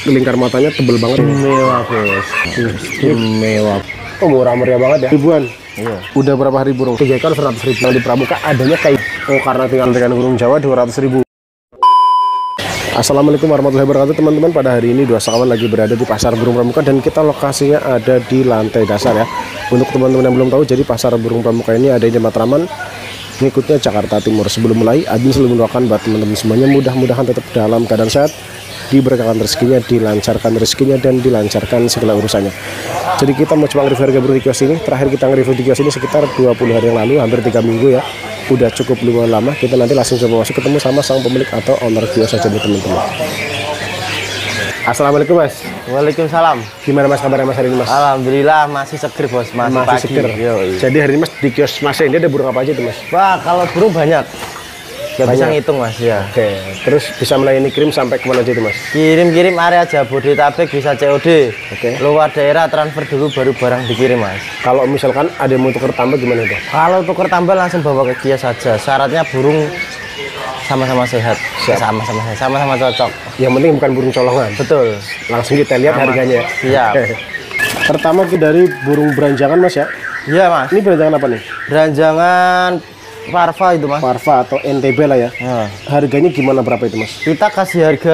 lingkar matanya tebel banget. Mewah bos, mewah. Oh murah meriah banget ya. Ribuan. Iya. Udah berapa hari burung? 3 ekor 100.000. Yang di Pramuka adanya kayak karena tinggal dengan burung Jawa 200.000. Assalamualaikum warahmatullahi wabarakatuh teman-teman. Pada hari ini dua sekawan lagi berada di pasar burung Pramuka dan kita lokasinya ada di lantai dasar ya. Untuk teman-teman yang belum tahu, jadi pasar burung Pramuka ini ada di Matraman, ngikutnya Jakarta Timur. Sebelum mulai, Adin selalu mendoakan buat teman-teman semuanya mudah-mudahan tetap dalam keadaan sehat, diberkahan rezekinya, dilancarkan rezekinya, dan dilancarkan segala urusannya. Jadi kita mau coba nge-review harga burung di kios ini. Terakhir kita nge-review di kios ini sekitar 20 hari yang lalu, hampir 3 minggu ya. Udah cukup lumayan lama. Kita nanti langsung coba masuk ketemu sama sang pemilik atau owner kios aja nih teman-teman. Assalamualaikum mas. Waalaikumsalam. Gimana mas kabarnya mas hari ini mas? Alhamdulillah masih seger bos, masih pagi. Seger. Jadi hari ini mas di kios mas ini ada burung apa aja tuh mas? Wah kalau burung banyak. Gak bisa ngitung mas ya. Oke. Terus bisa melayani kirim sampai kemana aja tuh mas? Kirim area Jabodetabek bisa COD. Oke. Luar daerah transfer dulu baru barang dikirim mas. Kalau misalkan ada yang mau tuker tambah gimana tuh? Kalau tuker tambah langsung bawa ke kios saja. Syaratnya burung sama-sama sehat, sama-sama cocok. Yang penting bukan burung colongan. Betul. Langsung kita lihat harganya. Siap. Pertama kita dari burung beranjangan mas ya. Iya mas. Ini beranjangan apa nih? Beranjangan Parva itu mas. Parva atau NTB lah ya. Harganya gimana, berapa itu mas? Kita kasih harga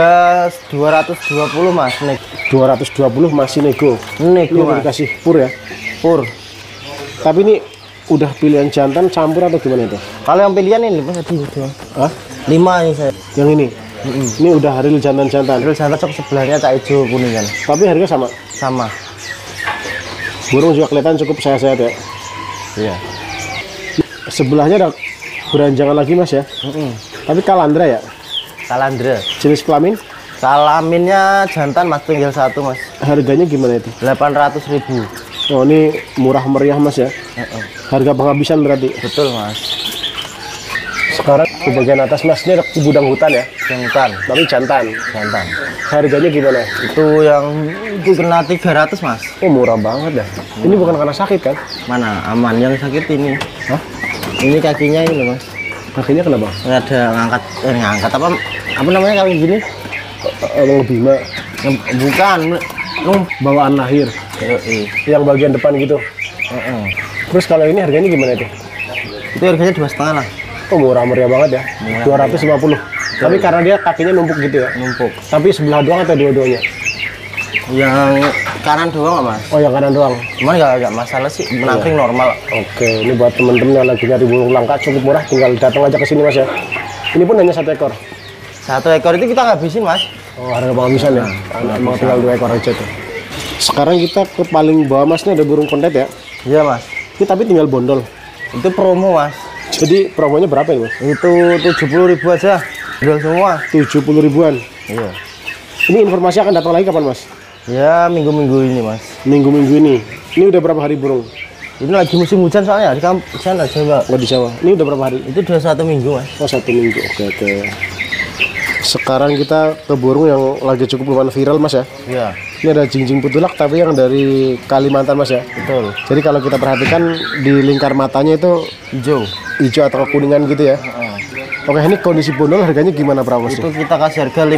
220 mas. 220 masih nego. Nego mas. Dikasih pur ya. Pur. Tapi ini udah pilihan jantan campur atau gimana itu? Kalau yang pilihan ini mas tadi itu. Hah? 5 ini saya. Yang ini? Ini udah haril jantan-jantan. Haril jantan cok sebelahnya cak hijau kuningan. Tapi harga sama? Sama. Burung juga kelihatan cukup sehat-sehat ya. Iya. Sebelahnya ada beranjangan lagi mas ya. Tapi kalandra ya. Kalandra. Jenis kelamin? Kelaminnya jantan mas, tinggal 1 mas. Harganya gimana itu? 800.000. Oh ini murah meriah mas ya. Harga penghabisan berarti. Betul mas. Sekarang di bagian atas mas, ini ada gudang hutan ya. Jantan. Tapi jantan. Jantan. Harganya gimana? Itu yang itu kena 300 mas. Oh murah banget ya. Ini bukan karena sakit kan? Mana aman, yang sakit ini. Hah? Ini kakinya ini mas. Kakinya kenapa? Ada ngangkat apa namanya kalau gini? Bima. Bukan. Bawaan lahir. Yang bagian depan gitu. Terus kalau ini harganya gimana itu? Itu harganya 2,5 lah. Oh murah meriah banget ya. 250. Tapi karena dia kakinya numpuk gitu ya. Numpuk. Tapi sebelah doang atau dua-duanya? Yang kanan doang mas. Oh yang kanan doang. Cuman nggak masalah sih, menangkring normal. Oke, ini buat temen-temen yang lagi nyari burung langka cukup murah, tinggal datang aja ke sini mas ya. Ini pun hanya 1 ekor. 1 ekor itu kita ngabisin mas. Oh harga penghabisan ya. Emang tinggal 2 ekor aja tuh. Sekarang kita ke paling bawah mas, ini ada burung kondet ya. Iya mas. Ini tapi tinggal bondol. Itu promo mas. Jadi promonya berapa ini mas? Itu 70.000 aja. Jual semua. 70 ribuan. Iya. Ini informasi akan datang lagi kapan mas? Ya minggu-minggu ini mas. Minggu-minggu ini. Ini udah berapa hari burung? Ini lagi musim hujan soalnya di sana Jawa. Nggak di Jawa. Ini udah berapa hari? Itu udah 1 minggu mas. Oh 1 minggu. Oke. Sekarang kita ke burung yang lagi cukup lumayan viral mas ya. Iya. Ini ada jingjing putulak tapi yang dari Kalimantan mas ya. Betul. Jadi kalau kita perhatikan di lingkar matanya itu hijau atau kekuningan gitu ya. Oke, ini kondisi bondol harganya gimana berapa sih? Itu kita kasih harga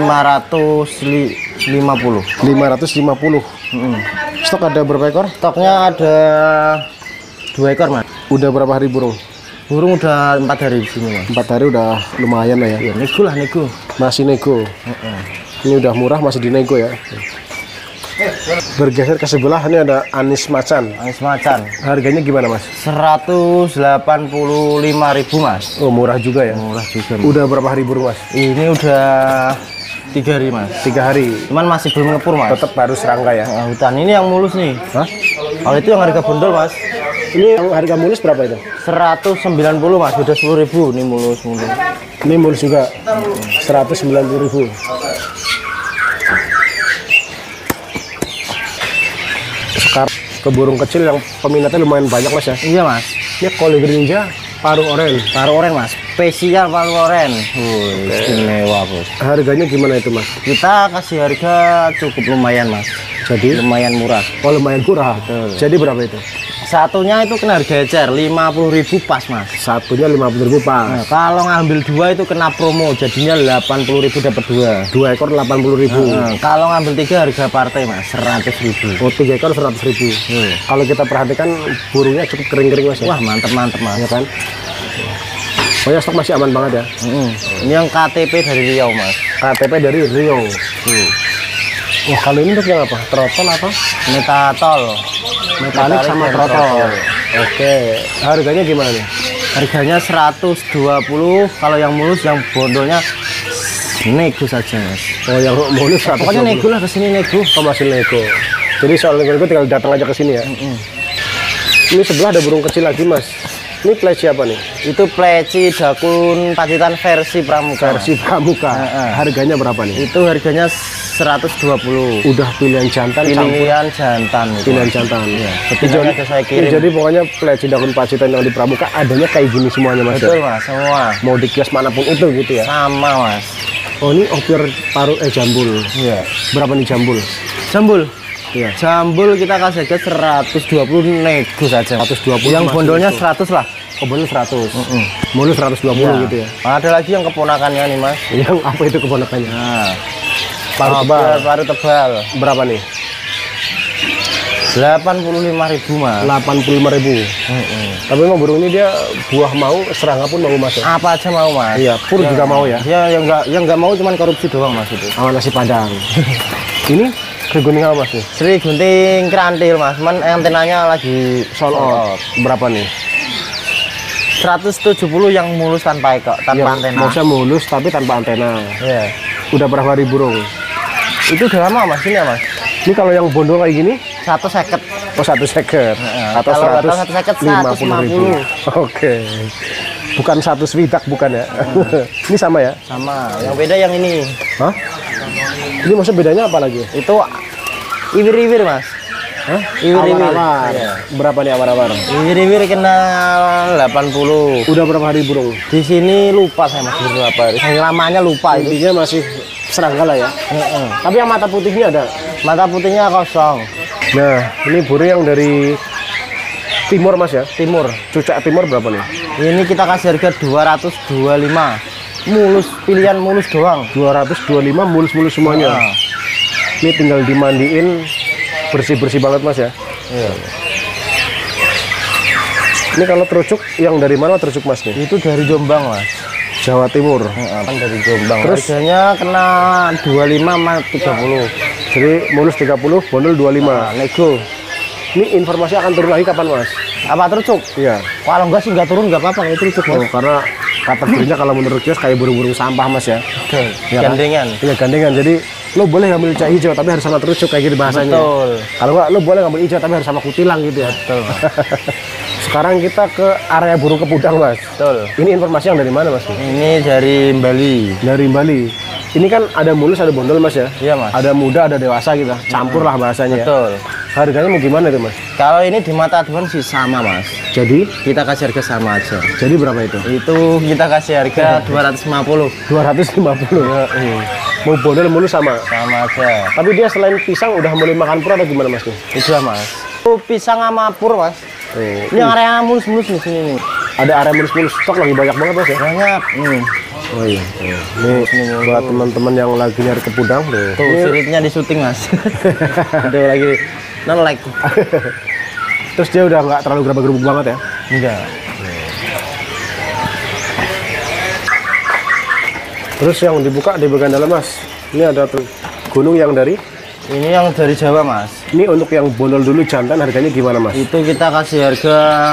550. 550. Stok ada berapa ekor? Stoknya ada 2 ekor mas. Udah berapa hari burung? Burung udah 4 hari di sini mas. 4 hari udah lumayan lah ya. Iya, nego lah nego. Masih nego. Ini udah murah masih dinego ya. Bergeser ke sebelah ini ada anis macan. Anis macan. Harganya gimana mas? 185.000 mas. Oh murah juga ya. Murah juga. Udah berapa hari burung mas? Ini udah 3 hari mas. 3 hari. Cuman masih belum ngepur mas. Tetap baru serangga ya. Hutan ini yang mulus nih. Hah? Kalau itu yang harga bondol mas. Ini yang harga mulus berapa itu? 190 mas. Udah 10.000 ini mulus. Ini mulus juga. 190.000. Sekarang ke burung kecil yang peminatnya lumayan banyak mas ya. Iya mas. Ini kolibri ninja paruh oren. Paruh oren mas. Spesial paruh oren. Istimewa bos. Harganya gimana itu mas? Kita kasih harga cukup lumayan mas. Jadi lumayan murah. Oh lumayan murah. Betul. Jadi berapa itu? Satunya itu kena harga ecer 50.000 pas mas. Satunya 50.000 pas. Nah, kalau ngambil 2 itu kena promo, jadinya 80.000 dapat 2. 2 ekor 80.000. Nah, kalau ngambil 3 harga partai mas 100.000. Oh 3 ekor 100.000. Kalau kita perhatikan burungnya cukup kering-kering mas ya. Wah mantep mas. Ya kan? Oh ya, stok masih aman banget ya. Ini yang KTP dari Riau mas. KTP dari Riau. Wah kalau ini untuk yang apa? Trotol apa? Metatol. Metalik sama dan trotol. Oke. Harganya gimana nih? Harganya 120. Kalau yang mulus, yang bondolnya nego saja mas. Oh yang mulus 120. Pokoknya nego lah, kesini nego. Oh masih nego. Jadi soal nego tinggal datang aja ke sini ya. Ini sebelah ada burung kecil lagi mas. Ini pleci apa nih? Itu pleci dakun Pacitan versi pramuka. Versi pramuka. Harganya berapa nih? Itu harganya 120. Udah pilihan jantan. Pilihan jantan. Pilihan jantan. Ya. Jadi saya kirim. Jadi pokoknya pleci dakun Pacitan yang di pramuka adanya kayak gini semuanya mas. Betul mas, semua. Mau di kios manapun itu gitu ya. Sama mas. Oh ini opir paruh jambul. Iya. Berapa nih jambul? Jambul. Iya. Jambul kita kasih harga 120 nego saja. 120. Yang bondolnya 100 lah. Oh bondol 100. Bondol 120 gitu ya. Ada lagi yang keponakannya nih mas. Yang apa itu keponakannya? Nah, Paruh tebal. Paruh tebal. Berapa nih? 85.000 mas. 85.000. Tapi memang burung ini dia buah mau, serangga pun mau mas ya? Apa aja mau mas. Iya, pur juga mau ya? Ya yang nggak mau cuman korupsi doang mas itu. Sama nasi padang. Ini keguning apa mas nih? Sri gunting kerantil mas, cuman antenanya lagi Sold out. Berapa nih? 170 yang mulus tanpa ekor, tanpa antena. Maksudnya mulus tapi tanpa antena. Iya. Udah berapa hari burung? Itu udah lama mas ini ya mas. Ini kalau yang bondol kayak gini? 150. Oh 1 seker. Atau Kalau 150. Oke. Bukan 1 swidak bukan ya? Ini sama ya? Sama. Yang beda yang ini. Hah? Ini maksud bedanya apa lagi? Itu iwir-iwir mas. Hah? Iwir-iwir. Awar-awar. Iya. Berapa nih awar-awar? Iwir-iwir kena 80. Udah berapa hari burung? Di sini lupa saya mas berapa hari. Yang lamanya lupa itu. Intinya masih serangga lah ya. Tapi yang mata putihnya ada. Mata putihnya kosong. Nah, ini burung yang dari timur mas ya? Timur. Cucak timur berapa nih? Ini kita kasih harga 225. Mulus, pilihan mulus doang. 225 mulus-mulus semuanya. Nah. Ini tinggal dimandiin bersih-bersih banget mas ya. Iya. Ini kalau terucuk yang dari mana terucuk mas nih? Itu dari Jombang mas. Jawa Timur. Kan dari Jombang. Terus harganya kena 25 sama 30. Jadi mulus 30, bondol 25. Nah, nego. Ini informasi akan turun lagi kapan mas? Apa terucuk? Iya. Kalau enggak sih enggak turun enggak apa-apa kalau terucuk mas. Oh, karena kategorinya kalau menurut kios kayak burung-burung sampah mas ya. Betul. Ya kan? Gandengan. Iya gandengan. Jadi lo boleh ngambil cak hijau tapi harus sama terucuk kayak gitu bahasanya. Betul. Kalau enggak lo boleh ngambil hijau tapi harus sama kutilang gitu ya. Betul. Sekarang kita ke area burung kepudang mas. Betul. Ini informasi yang dari mana mas? Ini dari Bali. Dari Bali. Ini kan ada mulus ada bondol mas ya. Iya mas. Ada muda ada dewasa gitu. Campur lah bahasanya. Betul. Harganya mau gimana tuh mas? Kalau ini di mata Tuhan sih sama mas. Jadi Kita kasih harga sama aja. jadi berapa itu? Itu kita kasih harga 250. 250. Mau bondol mulus sama. Sama aja. Tapi dia selain pisang udah mulai makan pur atau gimana mas? Itu lah mas. Itu pisang sama pur mas. Ini yang area mulus-mulus di sini nih. Ada area mulus-mulus stok lagi banyak banget mas ya. Banyak. Oh iya. Ini buat teman-teman yang lagi nyari kepudang tuh. Tuh siripnya di syuting mas. Ada lagi Non-like. terus dia udah nggak terlalu gerabak-gerubuk banget ya? Enggak. Terus yang dibuka di bagian dalam mas. Ini ada tuh gunung yang dari. Ini yang dari Jawa mas. Ini untuk yang bondol dulu jantan harganya gimana mas? Itu kita kasih harga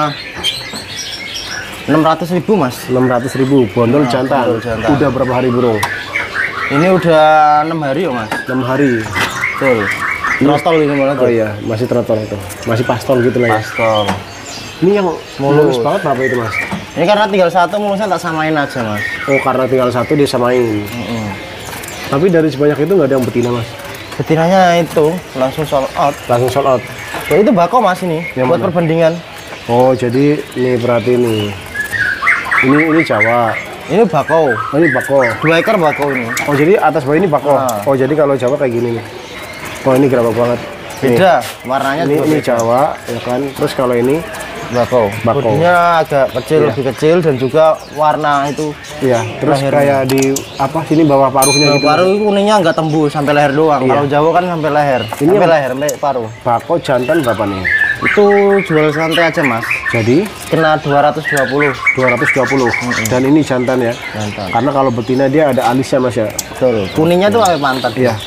600.000 mas. 600.000 bondol jantan. Bondol jantan. Udah berapa hari burung? Ini udah 6 hari ya mas. 6 hari. Betul. Trotol ini malah Oh tuh. iya, masih trotol itu. Masih pastol gitu lah ya. Pastol. Ini yang mulus banget apa itu mas? Ini karena tinggal satu mulusnya tak samain aja mas. Oh karena tinggal satu disamain. Tapi dari sebanyak itu nggak ada yang betina mas? Betinanya itu langsung sold out. Langsung sold out. Ya, itu bako mas ini. Yang buat mana? perbandingan. Oh jadi ini berarti nih. Ini Jawa. Ini bako. Oh ini bako. 2 ekor bako ini. Oh jadi atas bawah ini bako. Nah. Oh jadi kalau Jawa kayak gini nih. Oh ini gerabak banget. Beda, warnanya Ini, juga ini beda. Jawa ya kan. Terus kalau ini Bako. Bako. Bodinya agak kecil, Iya. lebih kecil dan juga warna itu. ya, terus Lehernya. kayak di apa sini bawah paruhnya gitu. Paruh kuningnya nggak tembus sampai leher doang. Iya. Kalau Jawa kan sampai leher. Ini Sampai yang- leher, sampai paruh. Bako jantan berapa nih? Itu jual santai aja mas. Jadi Kena 220. 220. Dan ini jantan ya. Jantan. Karena kalau betina dia ada alisnya Mas ya. Betul. Kuningnya tuh sampai pantat. Iya.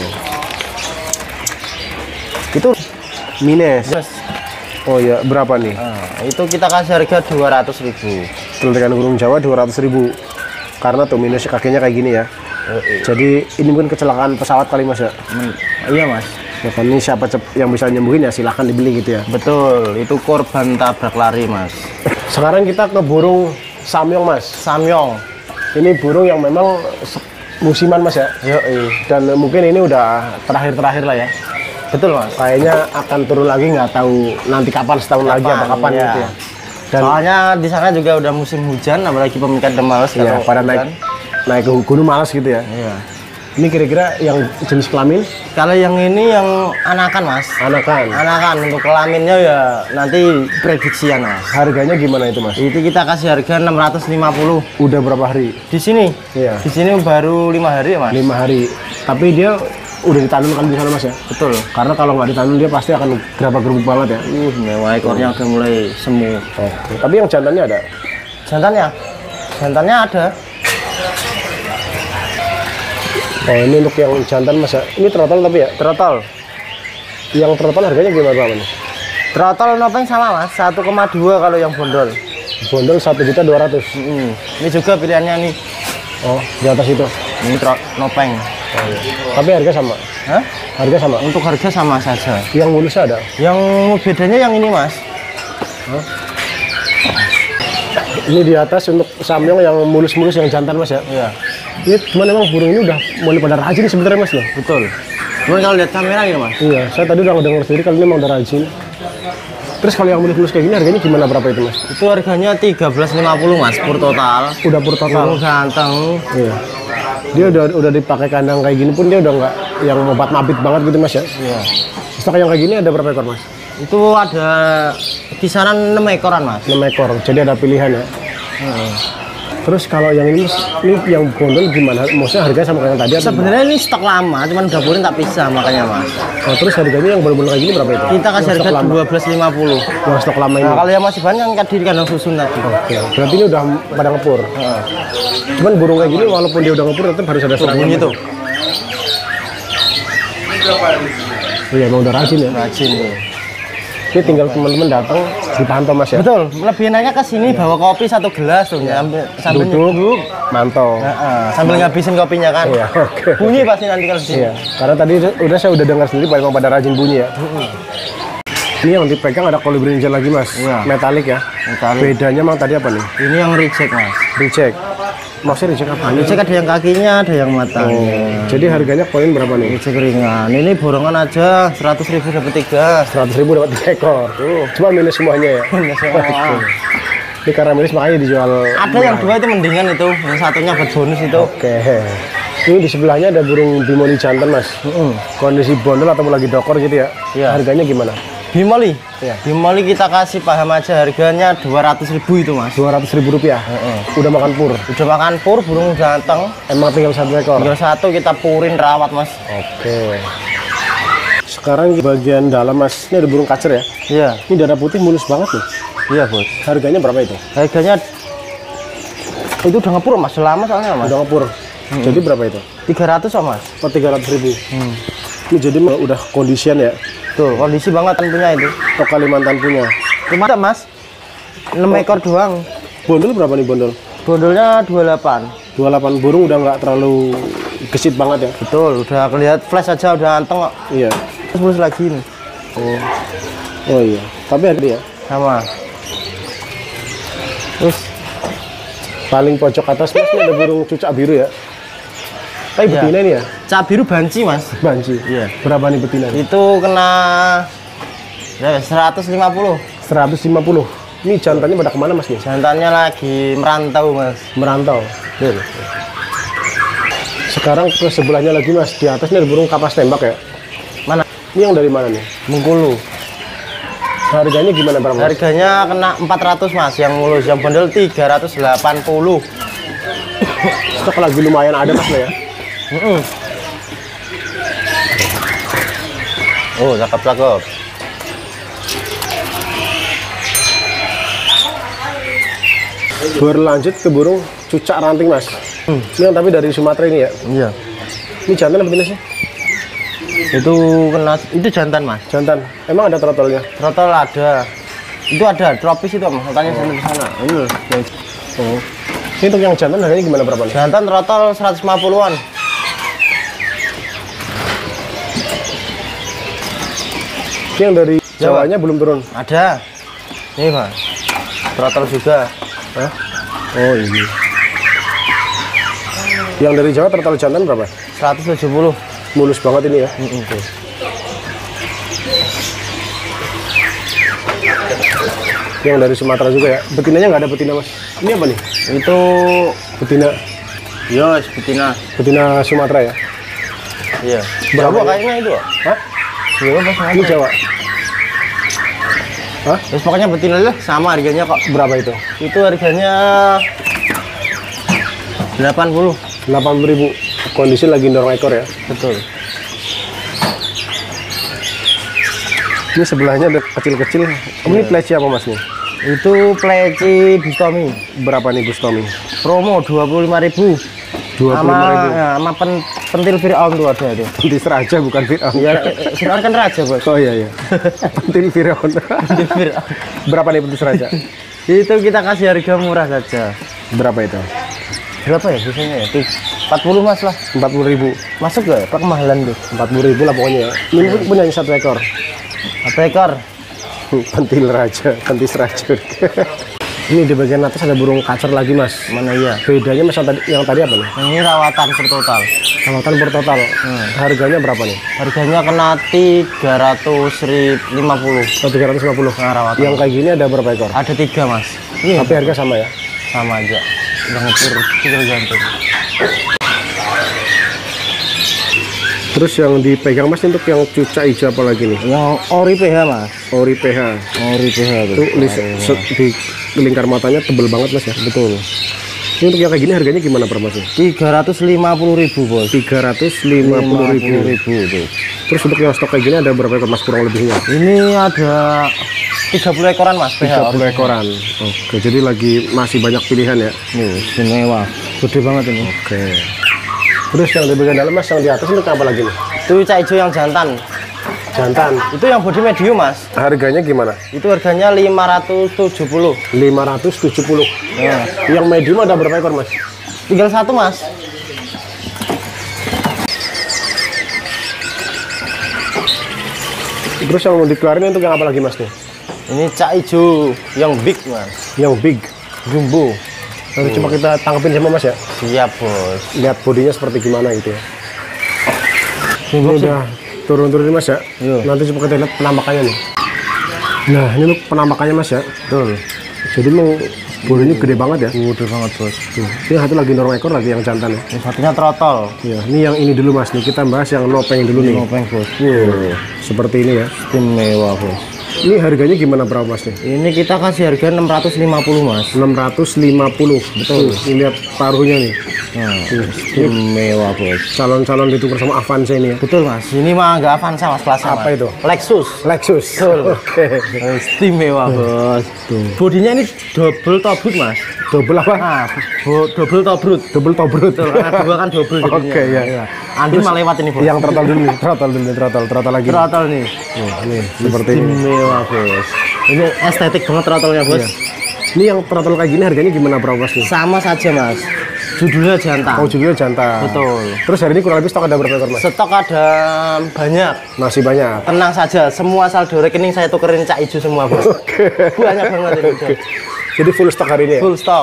Itu Mines. mas. Oh ya, berapa nih? Itu kita kasih harga 200.000. Telitikan burung Jawa 200.000. Karena tuh minus kakinya kayak gini ya. Jadi ini mungkin kecelakaan pesawat kali Mas ya. Iya mas. Ya kan ini siapa yang bisa nyembuhin ya silahkan dibeli gitu ya. Betul. Itu korban tabrak lari mas. Sekarang kita ke burung samyong Mas. Samyong. Ini burung yang memang musiman Mas ya. Yoi. Dan mungkin ini udah terakhir-terakhir lah ya. Betul mas. Kayaknya akan turun lagi nggak tahu nanti kapan, setahun lagi atau kapan iya. gitu ya. Dan Soalnya di sana juga udah musim hujan, apalagi pemikat males ya kalau pada hujan. naik ke gunung malas gitu ya. Iya. Ini kira-kira yang jenis kelamin Kalau yang ini yang anakan mas. anakan. Anakan untuk kelaminnya ya nanti prediksian mas. Harganya gimana itu Mas? Itu kita kasih harga 650 Udah berapa hari? di sini. Iya. Di sini baru 5 hari ya mas. 5 hari. Tapi dia udah ditanam kali di sana Mas ya. Betul. Karena kalau nggak ditanam dia pasti akan gerabak-gerubuk banget ya. Mewah ekornya udah mulai semu. Oke. Tapi yang jantannya ada. Jantannya ada. Oh ini untuk yang jantan Mas ya. Ini trotol tapi ya. Trotol. Yang trotol harganya gimana Pak nih? Trotol nopeng sama mas. 1,2 kalau yang bondol. Bondol 1.200.000. Ini juga pilihannya nih. Oh di atas itu. Ini nopeng. Tapi harga sama. Hah? Harga sama. Untuk harga sama saja. Yang mulusnya ada. Yang bedanya yang ini mas. Ini di atas untuk samyong yang mulus-mulus yang jantan Mas ya. Iya. Ini cuman emang burung ini udah mulai pada rajin sebenarnya Mas loh. Betul. Cuman kalau lihat kamera ini mas. Iya, saya tadi udah dengar sendiri kalau ini emang udah rajin. Terus kalau yang mulus-mulus kayak gini harganya gimana, berapa itu Mas? Itu harganya 13.50 mas pur total. Udah pur total. Burung ganteng. Iya. Dia udah dipakai kandang kayak gini pun dia udah nggak yang mobat mabit banget gitu Mas ya. Iya. Stok yang kayak gini ada berapa ekor Mas? Itu ada kisaran 6 ekoran mas. 6 ekor. Jadi ada pilihan ya. Terus kalau yang ini Mas, ini yang bondol gimana? Maksudnya harganya sama kayak yang tadi atau gimana? Sebenarnya ini stok lama, cuman udah purin tak pisah makanya mas. Oh, terus harganya yang bondol kayak gini berapa itu? Kita kasih Yang harga stok lama. 12.50. Yang stok lama ini. Nah kalau yang masih banyak kan di kandang susun tadi. Oke, berarti ini udah pada ngepur. Cuman burung kayak gini walaupun dia udah ngepur tetap harus ada serangan. Bunyi tuh. Iya, emang udah rajin ya. Rajin tuh. Ini tinggal teman-teman datang dipantau Mas ya. Betul. Lebih enaknya ke sini bawa kopi 1 gelas tuh, sambil Duduk, duduk. mantau. Sambil ngabisin kopinya kan. Iya, oke. Bunyi pasti nanti kalau di sini. Iya, karena tadi saya udah dengar sendiri memang pada rajin bunyi ya. Ini yang dipegang ada kolibri ninja lagi Mas, Iya. metalik ya. Metalik. Bedanya emang tadi apa nih? Ini yang reject mas. Reject. Maksudnya reject apa? Reject ada yang kakinya, ada yang matanya. Jadi harganya koin berapa nih? Reject ringan. Ini borongan aja 100.000 dapat 3. 100.000 dapat 3 ekor. Cuma minus semuanya ya. Minus semua. Ini karena minus makanya dijual. Ada yang 2 itu mendingan itu, yang satunya buat bonus itu. Oke. Ini di sebelahnya ada burung bimoli jantan Mas. Kondisi bondol atau lagi dokor gitu ya? Iya. Harganya gimana? Bimoli. Iya. Bimoli kita kasih paham aja harganya 200.000 itu mas. 200.000 rupiah. Udah makan pur. Udah makan pur, burung ganteng. Emang tinggal 1 ekor. Tinggal 1 kita purin rawat mas. Oke. Sekarang di bagian dalam Mas, ini ada burung kacer ya. Iya. Ini darah putih mulus banget nih. Iya bos. Harganya berapa itu? Harganya itu udah ngepur mas, lama soalnya mas. Udah ngepur. Jadi berapa itu? 300 oh mas. Oh 300.000. Ini jadi udah kondisian ya. Tuh kondisi banget tentunya itu. Oh Kalimantan punya. Cuma ada mas 6 ekor doang. Bondol berapa nih bondol? Bondolnya 28. 28 burung udah nggak terlalu gesit banget ya. Betul, udah kelihatan flash aja udah anteng kok. Iya. Terus lagi nih. Oh iya. Tapi harga ya. Sama. Terus Paling pojok atas Mas ini ada burung cucak biru ya. Tapi Iya. betina ini ya. cap biru banci mas. Banci. Iya. Berapa nih betina? Itu kena ya, 150. 150. Ini jantannya pada kemana Mas nih? Jantannya lagi merantau mas. Merantau. Sekarang ke sebelahnya lagi Mas. Di atas ini ada burung kapas tembak ya. Mana? Ini yang dari mana nih? Bengkulu. Harganya gimana berapa? Harganya kena 400 mas, yang mulus, yang bundle 380. Stok lagi lumayan ada mas ya. Oh, cakep-cakep. Berlanjut ke burung cucak ranting mas. Ini yang tapi dari Sumatera ini ya. Iya. Ini jantan apa betina sih? Itu jantan mas. Jantan. Emang ada trotolnya? Trotol ada. Itu ada tropis itu mas. Tanya jantan di sana. Ini loh. Oh. Ini untuk yang jantan harganya gimana berapa nih? Jantan trotol 150-an. Ini yang dari Jawanya belum turun. Ada. Ini mas. Trotol juga. Hah? Oh ini. Yang dari Jawa trotol jantan berapa? 170. Mulus banget ini ya. Tuh. Yang dari Sumatera juga ya. Betinanya nggak ada betina mas. Ini apa nih? Itu Betina. yos betina. Betina Sumatera ya. Iya. Berapa Jawa ya? kayaknya itu. Hah? Jawa pas Ini Jawa. Hah? Terus pokoknya betina lah sama harganya kok. Berapa itu? Itu harganya 80. 80.000. Kondisi lagi dorong ekor ya. Betul. Ini sebelahnya ada kecil-kecil. Ini pleci apa mas nih? Itu pleci Bustomi. Berapa nih Bustomi? Promo 25.000. 25.000. Sama pentil Fir'aun tuh ada itu. Pentil raja bukan Fir'aun. Ya, Fir'aun kan raja, Bos. Oh iya iya. Pentil Fir'aun. Pentil Fir'aun. Berapa nih pentil raja? Itu kita kasih harga murah saja. Berapa itu? Berapa ya biasanya ya? 40 mas lah. 40.000. Masuk gak? Pak kemahalan tuh. 40.000 lah pokoknya ya. Ini punya satu ekor. Satu ekor. Pentil raja, pentil raja. Ini di bagian atas ada burung kacer lagi mas. Mana iya? Bedanya mas yang tadi apa nih? Ini rawatan per total. Rawatan per total. Harganya berapa nih? Harganya kena 350. Oh, 350. Nah, rawatan. Yang kayak gini ada berapa ekor? Ada 3 mas. Tapi harga sama ya? Sama aja. Udah ngepur, tinggal jantung. Terus yang dipegang mas untuk yang cucak hijau apa lagi nih? Yang ori PH mas. Ori PH. Ori PH tuh. Itu di lingkar matanya tebel banget mas ya? Betul. Ini untuk yang kayak gini harganya gimana per mas? 350.000 bos. 350.000 tuh. Terus untuk yang stok kayak gini ada berapa ekor mas kurang lebihnya? Ini ada 30 ekoran mas. 30 ekoran. Oke, jadi lagi masih banyak pilihan ya? Nih, istimewa. Gede banget ini. Oke. Terus yang di bagian dalam mas, yang di atas itu apa lagi nih? Itu cak hijau yang jantan. Jantan. Itu yang body medium mas. Harganya gimana? Itu harganya 570. 570. Nah, Yang medium ada berapa ekor mas? tinggal satu mas. Terus yang mau dikeluarin untuk yang apa lagi mas nih? Ini cak hijau yang big mas. Yang big. Jumbo. Nanti coba kita tangkepin sama mas ya. Siap bos. Lihat bodinya seperti gimana gitu ya. Ini Jumbo udah turun-turun mas ya. Iya. Nanti coba kita lihat penampakannya nih. Nah ini untuk penampakannya mas ya. betul. Jadi mau bodinya gede banget ya. Gede banget bos. Ini satu lagi dorong ekor lagi yang jantan ya. Ini satunya trotol. Iya, ini yang ini dulu mas nih. Kita bahas yang nopeng dulu nih. Nopeng bos. Seperti ini ya. Istimewa bos. Ini harganya gimana berapa mas nih? Ini kita kasih harga 650 mas. 650. Betul. Ini lihat paruhnya nih. Nah, istimewa bos. Calon-calon ditukar sama Avanza ini ya. Betul mas. Ini mah nggak Avanza mas kelasnya. Apa mas. itu? Lexus. Lexus. Betul. Oke. Istimewa bos. Bodinya ini double tobrut mas. Double apa? Nah, double tobrut. Double tobrut. Betul, karena dua kan double jadinya. Oke, ya. Andi mah lewat ini bos. Yang trotol dulu nih. Trotol lagi. Trotol nih. Nih, seperti ini. Istimewa bos. Ini estetik banget trotolnya bos. Iya. Ini yang trotol kayak gini harganya gimana berapa mas nih? Sama saja mas. Judulnya jantan. Oh judulnya jantan. Betul. Terus hari ini kurang lebih stok ada berapa ekor mas? Stok ada banyak. Masih banyak. Tenang saja, semua saldo rekening saya tukerin cak hijau semua bos. Banyak banget ini. Bos. Jadi full stok hari ini ya? Full stok.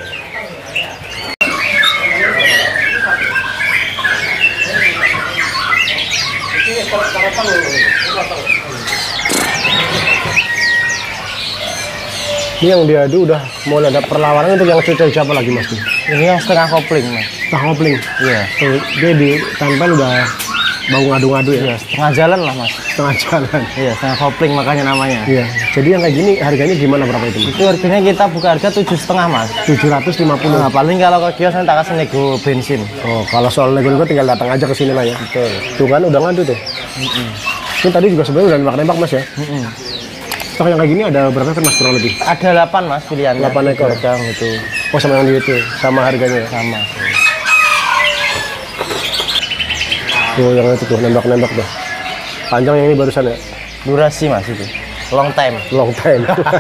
Ini yang diadu udah mau ada perlawanan untuk yang cucak hijau apa lagi mas? Ini yang setengah kopling mas. Tah kopling. Iya. Tuh, dia di tempel udah bau ngadu-ngadu ya. Iya, setengah jalan lah mas. Setengah jalan. Iya, setengah kopling makanya namanya. Iya. Jadi yang kayak gini harganya gimana, berapa itu mas? Itu harganya kita buka harga 7,5 mas. 750. Nah, paling kalau ke kios nanti tak kasih nego bensin. Oh, kalau soal nego-nego tinggal datang aja ke sini lah ya. Betul. Tuh kan udah ngadu tuh. Ini tadi juga sebenarnya udah nembak-nembak mas ya. Stok yang kayak gini ada berapa kan mas kurang lebih? Ada 8 mas pilihannya. 8 ekor. Pedagang itu. Oh sama yang di itu, sama harganya ya? Sama. Tuh yang itu tuh nembak-nembak tuh. Panjang yang ini barusan ya? Durasi mas itu. Long time. Long time.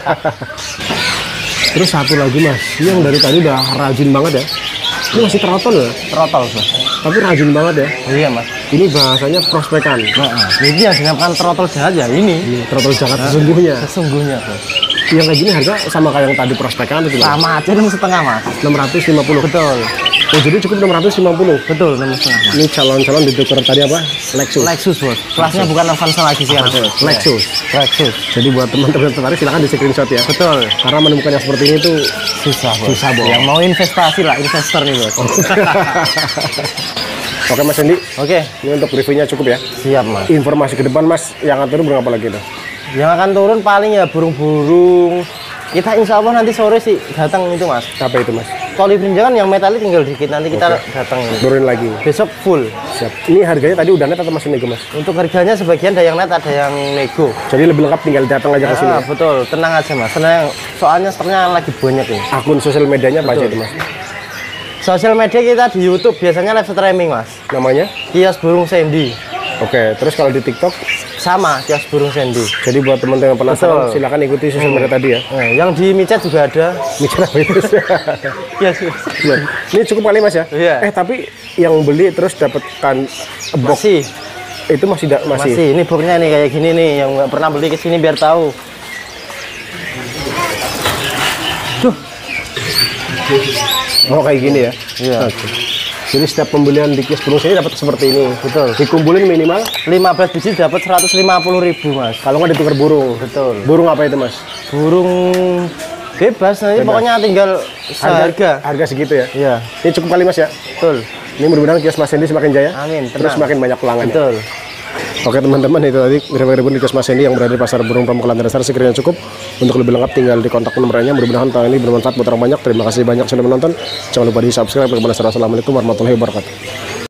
Terus satu lagi mas, yang dari tadi udah rajin banget ya. Ini masih trotol ya? Trotol mas. Tapi rajin banget ya. Iya mas. Ini bahasanya prospekan. Ini yang dinamakan trotol jahat ya ini. Ini trotol Jakarta sesungguhnya. Sesungguhnya mas. Yang kayak gini harga sama kayak yang tadi prospekan itu lah. Sama aja 6,5 mas. 650. Betul. Oh, jadi cukup 650. Betul 6,5 mas. Ini calon-calon ditukar tadi apa? Lexus. Lexus bos. Kelasnya bukan Avanza lagi sih kan. Lexus. Lexus. Jadi buat teman-teman tertarik silahkan di screenshot ya. Betul. Karena menemukan yang seperti ini tuh Susah bos. Susah, Bos. Yang mau investasi lah, investor nih bos. Oke Mas Hendy, Oke. ini untuk reviewnya cukup ya. Siap mas. Informasi ke depan Mas yang akan turun berapa lagi tuh? Yang akan turun paling ya burung-burung. Kita insya Allah nanti sore sih datang itu mas. Apa itu Mas? Kolibri jangan yang metalik tinggal dikit nanti kita datang ini. Turun lagi. Besok full. Siap. Ini harganya tadi udah net atau masih nego Mas? Untuk harganya sebagian ada yang net ada yang nego. Jadi lebih lengkap tinggal datang aja ke sini. Ah, betul, tenang aja mas. Soalnya stoknya lagi banyak ini. Akun sosial medianya apa aja itu Mas? Sosial media kita di YouTube biasanya live streaming mas. Namanya? Kios Burung Sandy. Oke, terus kalau di TikTok? Sama Kios Burung Sandy. Jadi buat teman-teman yang penasaran Betul. silakan ikuti sosial media tadi ya. Nah, yang di micet juga ada. Mikir apa itu? Yes. Iya. Ini cukup kali Mas ya? Iya. Tapi yang beli terus dapatkan box Masih. itu masih masih. Masih. Ini boxnya nih kayak gini nih yang nggak pernah beli ke sini biar tahu. Oh kayak gini ya? Iya. Oke. Jadi setiap pembelian di Kios Burung sini dapat seperti ini. Betul. Dikumpulin minimal 15 biji dapat 150.000 mas. kalau nggak ditukar burung. Betul. Burung apa itu Mas? Burung bebas nanti pokoknya tinggal seharga. Harga segitu ya? Iya. Ini cukup kali Mas ya? Betul. Ini mudah-mudahan Kios Mas Hendy semakin jaya. Amin. Terus tenang. semakin banyak pelanggan. Betul. Oke teman-teman, itu tadi review di Kios Mas Hendy yang berada di Pasar Burung Pramuka Lantai Dasar. Sekiranya cukup. Untuk lebih lengkap tinggal di kontak nomornya. Mudah-mudahan tahun ini bermanfaat buat orang banyak. Terima kasih banyak sudah menonton. Jangan lupa di subscribe. Assalamualaikum warahmatullahi wabarakatuh.